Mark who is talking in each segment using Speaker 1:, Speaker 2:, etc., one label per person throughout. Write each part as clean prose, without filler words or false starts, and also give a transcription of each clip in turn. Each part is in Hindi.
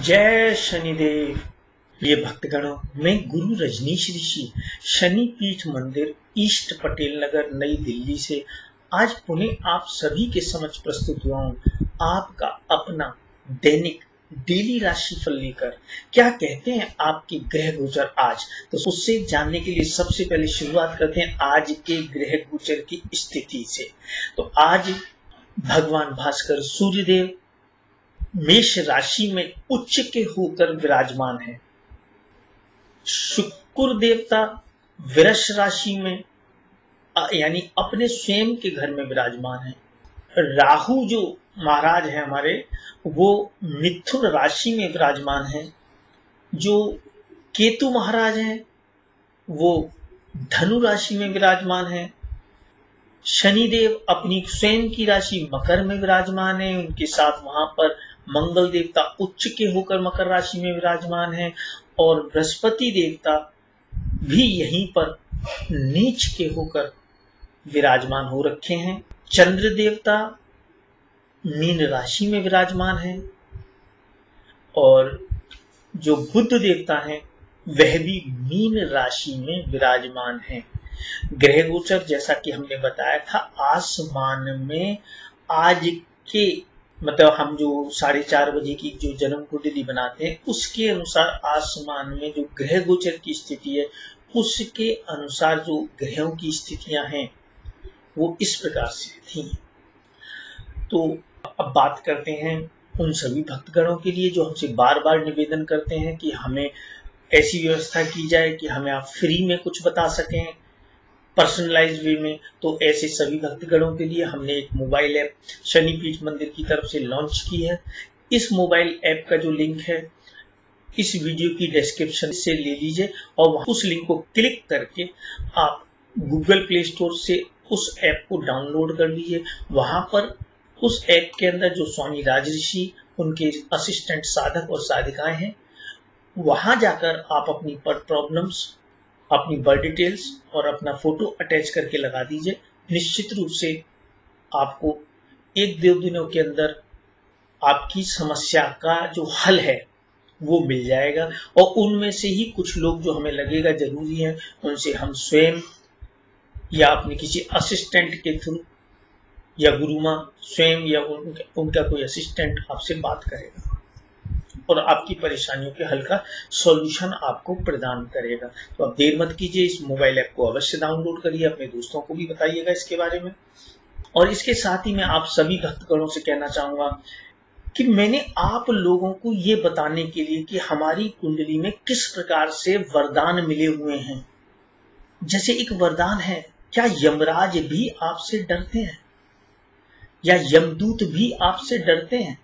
Speaker 1: जय शनिदेव। ये भक्तगणों, मैं गुरु रजनीश ऋषि शनि पीठ मंदिर ईस्ट पटेल नगर नई दिल्ली से आज पुनः आप सभी के समक्ष प्रस्तुत हुआ हूँ। आपका अपना दैनिक डेली राशिफल लेकर क्या कहते हैं आपके ग्रह गोचर आज, तो उससे जानने के लिए सबसे पहले शुरुआत करते हैं आज के ग्रह गोचर की स्थिति से। तो आज भगवान भास्कर सूर्यदेव मेष राशि में उच्च के होकर विराजमान है। शुक्र देवता वृष राशि में यानी अपने स्वयं के घर में विराजमान है। राहु जो महाराज है हमारे, वो मिथुन राशि में विराजमान है। जो केतु महाराज हैं वो धनु राशि में विराजमान है। शनिदेव अपनी स्वयं की राशि मकर में विराजमान है। उनके साथ वहां पर मंगल देवता उच्च के होकर मकर राशि में विराजमान है और बृहस्पति देवता भी यहीं पर नीच के होकर विराजमान हो रखे हैं। चंद्र देवता मीन राशि में विराजमान है और जो बुध देवता हैं वह भी मीन राशि में विराजमान है। ग्रह गोचर जैसा कि हमने बताया था, आसमान में आज के मतलब हम जो 4:30 बजे की जो जन्म कुंडली बनाते हैं उसके अनुसार आसमान में जो ग्रह गोचर की स्थिति है उसके अनुसार जो ग्रहों की स्थितियां हैं वो इस प्रकार से थी। तो अब बात करते हैं उन सभी भक्तगणों के लिए जो हमसे बार बार निवेदन करते हैं कि हमें ऐसी व्यवस्था की जाए कि हमें आप फ्री में कुछ बता सकें पर्सनलाइज वे में। तो ऐसे सभी भक्तगणों के लिए हमने एक मोबाइल ऐप शनि पीठ मंदिर की तरफ से लॉन्च की है। इस मोबाइल ऐप का जो लिंक है इस वीडियो की डिस्क्रिप्शन से ले लीजिए और उस लिंक को क्लिक करके आप गूगल प्ले स्टोर से उस ऐप को डाउनलोड कर लीजिए। वहां पर उस ऐप के अंदर जो स्वामी राजऋषि उनके असिस्टेंट साधक और साधिकाएं हैं, वहां जाकर आप अपनी प्रॉब्लम्स, अपनी बर्थ डिटेल्स और अपना फोटो अटैच करके लगा दीजिए। निश्चित रूप से आपको 1-2 दिनों के अंदर आपकी समस्या का जो हल है वो मिल जाएगा और उनमें से ही कुछ लोग जो हमें लगेगा जरूरी है उनसे हम स्वयं या अपने किसी असिस्टेंट के थ्रू या गुरुमा स्वयं या उनका कोई असिस्टेंट आपसे बात करेगा और आपकी परेशानियों के हल का सॉल्यूशन आपको प्रदान करेगा। तो आप देर मत कीजिए, इस मोबाइल ऐप को अवश्य डाउनलोड करिए, अपने दोस्तों को भी बताइएगा इसके बारे में। और इसके साथ ही मैं आप सभी भक्तगणों से कहना चाहूंगा कि मैंने आप लोगों को ये बताने के लिए कि हमारी कुंडली में किस प्रकार से वरदान मिले हुए हैं। जैसे एक वरदान है, क्या यमराज भी आपसे डरते हैं या यमदूत भी आपसे डरते हैं?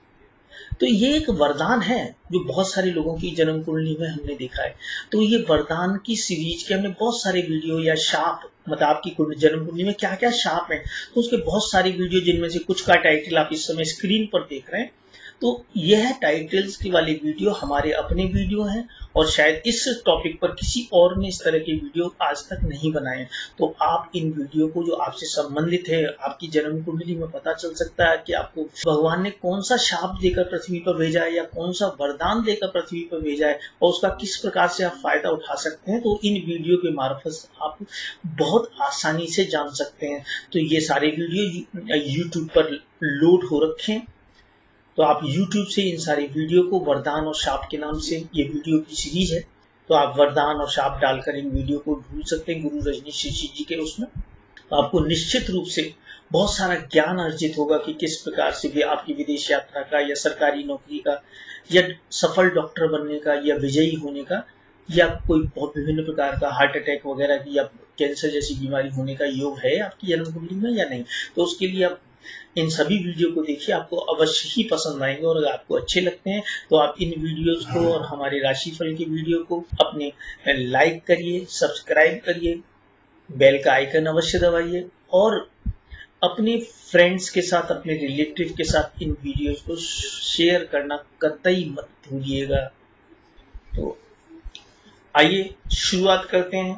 Speaker 1: तो ये एक वरदान है जो बहुत सारे लोगों की जन्म कुंडली में हमने देखा है। तो ये वरदान की सीरीज के हमने बहुत सारे वीडियो या शाप, मतलब आपकी जन्म कुंडली में क्या क्या शाप है, तो उसके बहुत सारे वीडियो जिनमें से कुछ का टाइटल आप इस समय स्क्रीन पर देख रहे हैं। तो यह टाइटल्स की वाले वीडियो हमारे अपने वीडियो हैं और शायद इस टॉपिक पर किसी और ने इस तरह के वीडियो आज तक नहीं बनाए। तो आप इन वीडियो को जो आपसे संबंधित है, आपकी जन्म कुंडली में पता चल सकता है कि आपको भगवान ने कौन सा शाप देकर पृथ्वी पर भेजा है या कौन सा वरदान देकर पृथ्वी पर भेजा है और उसका किस प्रकार से आप फायदा उठा सकते हैं। तो इन वीडियो के मार्फत आप बहुत आसानी से जान सकते हैं। तो ये सारे वीडियो यूट्यूब पर लोड हो रखे हैं, तो आप YouTube से इन सारी वीडियो को वरदान और शाप के नाम से ये वीडियो की सीरीज है, तो आप वरदान और शाप डालकर इन वीडियो को ढूंढ सकते हैं गुरु रजनीश ऋषि जी के उसमें। तो आपको निश्चित रूप से बहुत सारा ज्ञान अर्जित होगा कि किस प्रकार से भी आपकी विदेश यात्रा का या सरकारी नौकरी का या सफल डॉक्टर बनने का या विजयी होने का या कोई बहुत विभिन्न प्रकार का हार्ट अटैक वगैरह की या कैंसर जैसी बीमारी होने का योग है आपकी जन्म कुंडली में या नहीं। तो उसके लिए आप इन सभी वीडियो को देखिए, आपको अवश्य ही पसंद आएंगे और अगर आपको अच्छे लगते हैं तो आप इन वीडियोस को और हमारे राशिफल के वीडियो को अपने लाइक करिए, सब्सक्राइब करिए, बेल का आइकन अवश्य दबाइए और अपने फ्रेंड्स के साथ, अपने रिलेटिव के साथ इन वीडियोस को शेयर करना कतई मत भूलिएगा। तो आइए शुरुआत करते हैं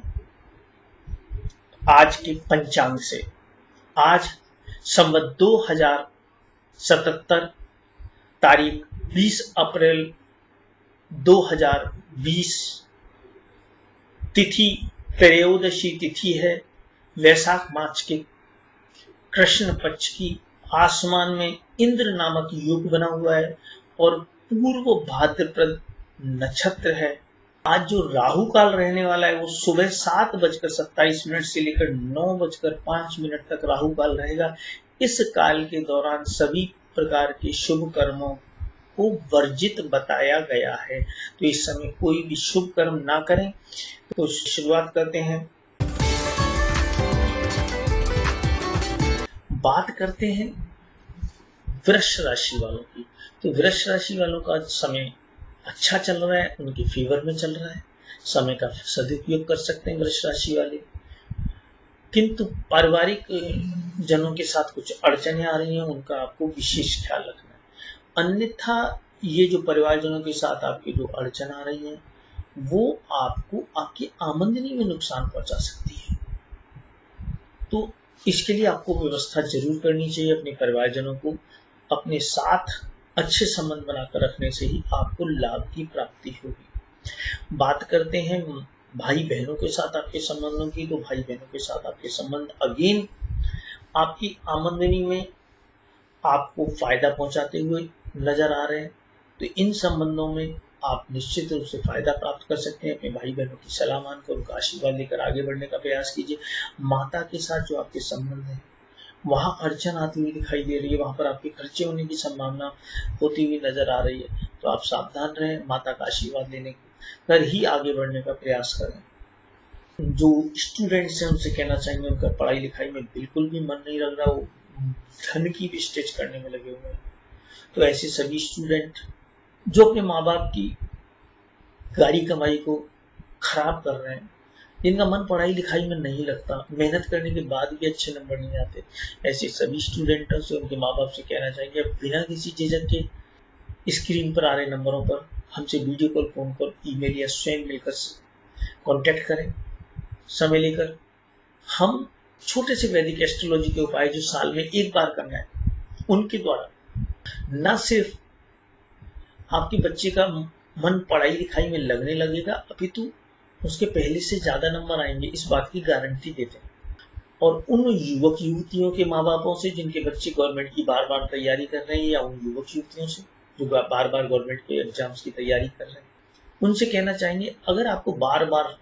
Speaker 1: आज के पंचांग से। आज संवत 2077 तारीख 20 अप्रैल 2020 तिथि त्रयोदशी तिथि है, वैशाख मास के कृष्ण पक्ष की। आसमान में इंद्र नामक योग बना हुआ है और पूर्व भाद्रपद नक्षत्र है। आज जो राहु काल रहने वाला है वो सुबह 7:27 से लेकर 9:05 तक राहु काल रहेगा। इस काल के दौरान सभी प्रकार के शुभ कर्मों को वर्जित बताया गया है, तो इस समय कोई भी शुभ कर्म ना करें। तो शुरुआत करते हैं। बात करते हैं वृष राशि वालों की। तो वृष राशि वालों का समय अच्छा चल रहा है, उनके फेवर में चल रहा है, समय का सदुपयोग कर सकते हैं वृष राशि वाले। किंतु पारिवारिक जनों के साथ कुछ अड़चने आ रही हैं, उनका आपको विशेष ख्याल रखना है। अन्यथा ये जो परिवारजनों के साथ आपकी जो अड़चन आ रही है वो आपको आपकी आमदनी में नुकसान पहुंचा सकती है। तो इसके लिए आपको व्यवस्था जरूर करनी चाहिए। अपने परिवारजनों को अपने साथ अच्छे संबंध बनाकर रखने से ही आपको लाभ की प्राप्ति होगी। बात करते हैं भाई बहनों के साथ आपके संबंधों की। तो भाई बहनों के साथ आपके संबंध अगेन आपकी आमदनी में आपको फायदा पहुंचाते हुए नजर आ रहे हैं। तो इन संबंधों में आप निश्चित रूप से फायदा प्राप्त कर सकते हैं। अपने भाई बहनों की सलाह मानकर उनका आशीर्वाद लेकर आगे बढ़ने का प्रयास कीजिए। माता के साथ जो आपके संबंध है वहां अड़चन आती हुई दिखाई दे रही है, वहां पर आपके खर्चे होने की संभावना होती हुई नजर आ रही है। तो आप सावधान रहें, माता का आशीर्वाद लेने कर ही आगे बढ़ने का प्रयास करें। जो स्टूडेंट्स हैं उनसे कहना चाहेंगे उनका पढ़ाई लिखाई में बिल्कुल भी मन नहीं लग रहा, वो धन की भी स्टेज करने में लगे हुए हैं। तो ऐसे सभी स्टूडेंट जो अपने माँ बाप की गाड़ी कमाई को खराब कर रहे हैं, जिनका मन पढ़ाई लिखाई में नहीं लगता, मेहनत करने के बाद भी अच्छे नंबर नहीं आते, ऐसे सभी स्टूडेंटों से उनके माँ बाप से कहना चाहिए बिना किसी झिझक के स्क्रीन पर आ रहे नंबरों पर हमसे video call, phone call, email या स्वयं मिलकर कांटेक्ट करें समय लेकर। हम छोटे से वैदिक एस्ट्रोलॉजी के उपाय जो साल में एक बार करना है, उनके द्वारा न सिर्फ आपके बच्चे का मन पढ़ाई लिखाई में लगने लगेगा, अपितु उसके पहले से ज्यादा नंबर आएंगे, इस बात की गारंटी देते हैं। और उन युवक युवतियों के माँ बापों से जिनके बच्चे गवर्नमेंट की बार बार तैयारी कर रहे हैं, या उन युवक युवतियों से जो बार बार गवर्नमेंट के एग्जाम्स की तैयारी कर रहे हैं, उनसे कहना चाहेंगे अगर आपको बार बार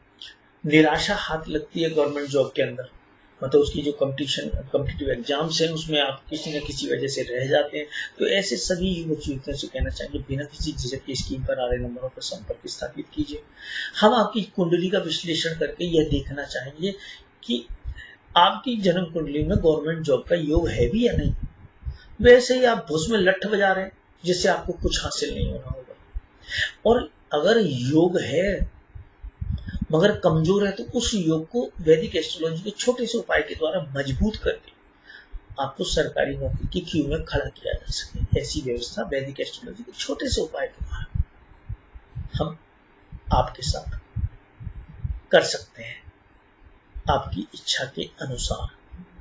Speaker 1: निराशा हाथ लगती है गवर्नमेंट जॉब के अंदर, मतलब उसकी जो कॉम्पिटिटिव एग्जाम्स हैं उसमें आप किसी न किसी वजह से रह जाते हैं, तो ऐसे सभी युवक युवतियों से कहना चाहेंगे बिना किसी झिझक के स्कीम पर आ रहे नंबरों पर संपर्क स्थापित कीजिए। हम आपकी कुंडली का विश्लेषण करके यह देखना चाहेंगे कि आपकी जन्म कुंडली में गवर्नमेंट जॉब का योग है भी या नहीं। वैसे ही आप भूस में लठ बजा रहे हैं जिससे आपको कुछ हासिल नहीं होना होगा। और अगर योग है मगर कमजोर है तो उस योग को वैदिक एस्ट्रोलॉजी के छोटे से उपाय के द्वारा मजबूत करके आपको सरकारी नौकरी की क्यू में खड़ा किया जा सके, ऐसी व्यवस्था वैदिक एस्ट्रोलॉजी के छोटे से उपाय के द्वारा हम आपके साथ कर सकते हैं आपकी इच्छा के अनुसार।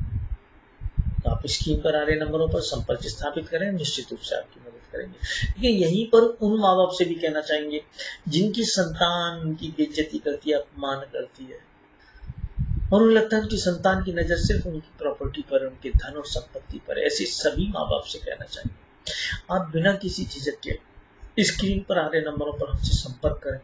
Speaker 1: तो आप स्क्रीन पर आ रहे नंबरों पर संपर्क स्थापित करें, निश्चित रूप से आपकी मदद करेंगे। लेकिन यहीं पर उन माँ बाप से भी कहना चाहेंगे जिनकी संतान उनकी बेइज्जती करती है, अपमान करती है, और उन्हें लगता है उनकी संतान की नजर सिर्फ उनकी प्रॉपर्टी पर, उनके धन और संपत्ति पर, ऐसे सभी माँ बाप से कहना चाहेंगे आप बिना किसी झिझक के स्क्रीन पर आ रहे नंबरों पर हमसे संपर्क करें।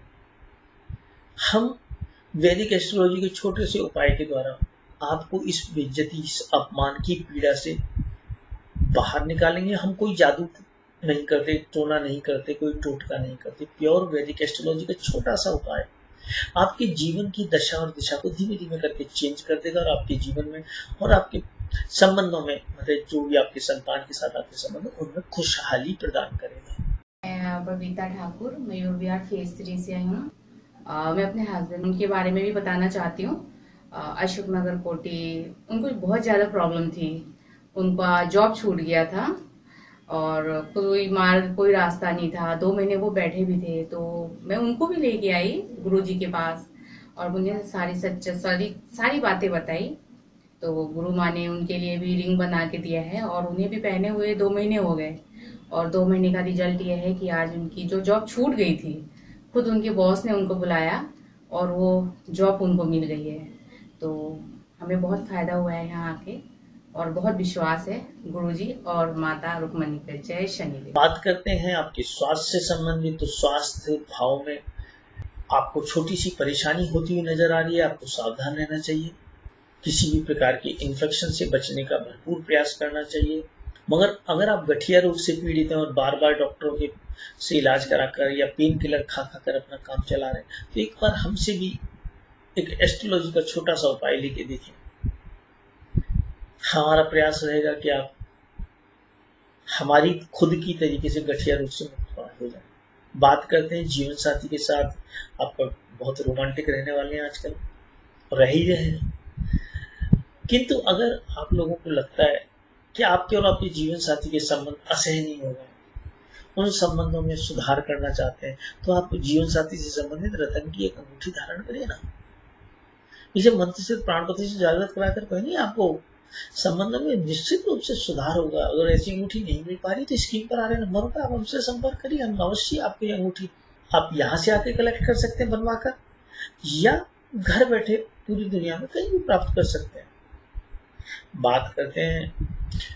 Speaker 1: हम वैदिक एस्ट्रोलॉजी के छोटे से उपाय के द्वारा आपको इस बेइज्जती, इस अपमान की पीड़ा से बाहर निकालेंगे। हम कोई जादू नहीं करते, टोना नहीं करते, कोई टोटका नहीं करते। प्योर वैदिक एस्ट्रोलॉजी का छोटा सा उपाय आपके जीवन की दशा और दिशा को धीमे धीमे करके चेंज कर देगा और आपके जीवन में और आपके संबंधों में, मतलब जो भी आपके संतान के साथ आपके संबंध उनमें खुशहाली प्रदान करेगा।
Speaker 2: मैं बबीता ठाकुर मयूर विहार फेज 3 से आई हूँ। मैं अपने हस्बैंड उनके बारे में भी बताना चाहती हूँ। अशोक नगर कोटी, उनको बहुत ज्यादा प्रॉब्लम थी, उनका जॉब छूट गया था और कोई मार्ग, कोई रास्ता नहीं था। 2 महीने वो बैठे भी थे, तो मैं उनको भी लेके आई गुरुजी के पास और मुझे सारी बातें बताई। तो गुरु माँ ने उनके लिए भी रिंग बना के दिया है और उन्हें भी पहने हुए 2 महीने हो गए। और 2 महीने का रिजल्ट ये है कि आज उनकी जो जॉब छूट गई थी, खुद उनके बॉस ने उनको बुलाया और वो जॉब उनको मिल गई है। तो हमें बहुत फायदा हुआ है यहाँ आके और बहुत विश्वास है गुरुजी और माता रुक्मणी पे। जय शनिदेव।
Speaker 1: बात करते हैं आपके स्वास्थ्य से संबंधित। तो स्वास्थ्य भाव में आपको छोटी सी परेशानी होती हुई नजर आ रही है, आपको सावधान रहना चाहिए। किसी भी प्रकार के इन्फेक्शन से बचने का भरपूर प्रयास करना चाहिए। मगर अगर आप गठिया रोग से पीड़ित हैं और बार बार डॉक्टरों के से इलाज कराकर या पेन किलर खा खा कर अपना काम चला रहे हैं, तो एक बार हमसे भी एक एस्ट्रोलॉजी का छोटा सा उपाय लेके देखें। हमारा प्रयास रहेगा कि आप हमारी खुद की तरीके से गठिया रोग से मुक्त हो जाए। बात करते हैं जीवन साथी के साथ। आपका बहुत रोमांटिक रहने वाले हैं आजकल, रह ही रहे हैं। किंतु अगर आप लोगों को लगता है कि आपके और आपके जीवन साथी के संबंध असहनीय हो गए, उन संबंधों में सुधार करना चाहते हैं, तो आप जीवन साथी से संबंधित रतन की एक अंगूठी धारण करिए ना। इसे मंत्र से प्राणपति से जागृत कराकर कहेंगे, आपको संबंधों में निश्चित रूप से सुधार होगा। अगर ऐसी अंगूठी नहीं मिल पा रही तो स्क्रीन पर आ रहे नंबरों पर आप हमसे संपर्क करिए। हम अवश्य आपको ये अंगूठी आप यहाँ से आके कलेक्ट कर सकते हैं बनवाकर, या घर बैठे पूरी दुनिया में कहीं भी प्राप्त कर सकते हैं। बात करते हैं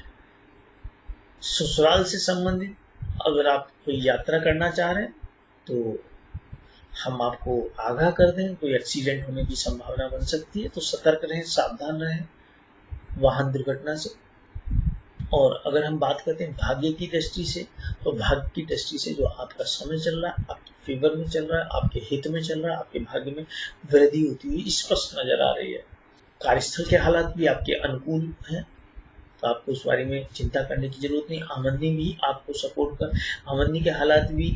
Speaker 1: ससुराल से संबंधित। अगर आप कोई यात्रा करना चाह रहे हैं तो हम आपको आगाह कर दें, कोई एक्सीडेंट होने की संभावना बन सकती है, तो सतर्क रहें, सावधान रहें वाहन दुर्घटना से। और अगर हम बात करते हैं भाग्य की दृष्टि से, तो भाग्य की दृष्टि से जो आपका समय चल रहा है आपके फेवर में चल रहा है, आपके हित में चल रहा है, आपके भाग्य में वृद्धि होती हुई स्पष्ट नजर आ रही है। कार्यस्थल के हालात भी आपके अनुकूल हैं, तो आपको उस बारे में चिंता करने की जरूरत नहीं। आमदनी भी आपको सपोर्ट कर, आमदनी के हालात भी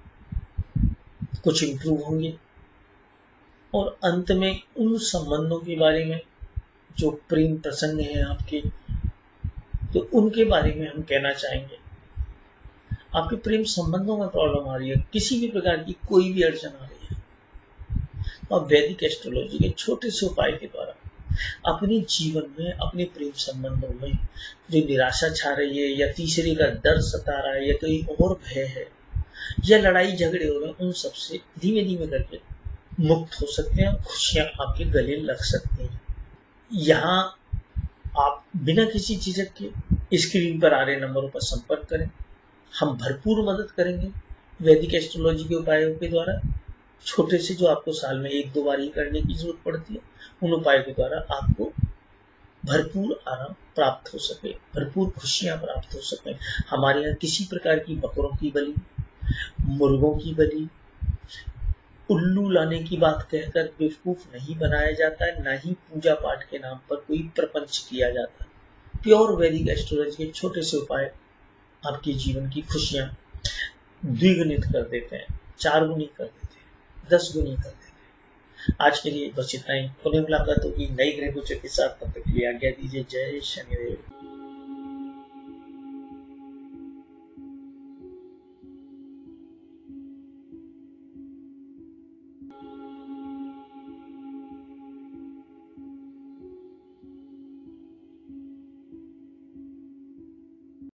Speaker 1: कुछ इम्प्रूव होंगे। और अंत में उन संबंधों के बारे में जो प्रेम प्रसंग है आपके, तो उनके बारे में हम कहना चाहेंगे, आपके प्रेम संबंधों में प्रॉब्लम आ रही है, किसी भी प्रकार की कोई भी अड़चन आ रही है, तो आप वैदिक एस्ट्रोलॉजी के छोटे से उपाय के द्वारा अपने जीवन में, अपने प्रेम संबंधों में जो निराशा छा रही है, या तीसरे का डर सता रहा है, या कोई और भय है, या लड़ाई झगड़े हो रहे हैं, उन सबसे धीमे धीमे करके मुक्त हो सकते हैं। खुशियां आपके गले लग सकती हैं। यहाँ आप बिना किसी झिझक के स्क्रीन पर आ रहे नंबरों पर संपर्क करें, हम भरपूर मदद करेंगे वैदिक एस्ट्रोलॉजी के उपायों के द्वारा। छोटे से जो आपको साल में 1-2 बार ही करने की जरूरत पड़ती है, उन उपायों के द्वारा आपको भरपूर आराम प्राप्त हो सके, भरपूर खुशियां प्राप्त हो सके। हमारे यहाँ किसी प्रकार की बकरों की बलि, मुर्गों की बलि, उल्लू लाने की बात कहकर बेवकूफ नहीं बनाया जाता है, ना ही पूजा पाठ के नाम पर कोई प्रपंच किया जाता है। प्योर वैदिक एस्ट्रोलॉजी के छोटे से उपाय आपके जीवन की खुशियां द्विगुणित कर देते हैं, 4 गुनी कर देते हैं, 10 गुनी कर देते हैं। आज के लिए बस इतना ही। पुनः मुलाकात होगी नई ग्रह गोचर के साथ। तब तक के लिए आज्ञा दीजिए। जय शनिदेव।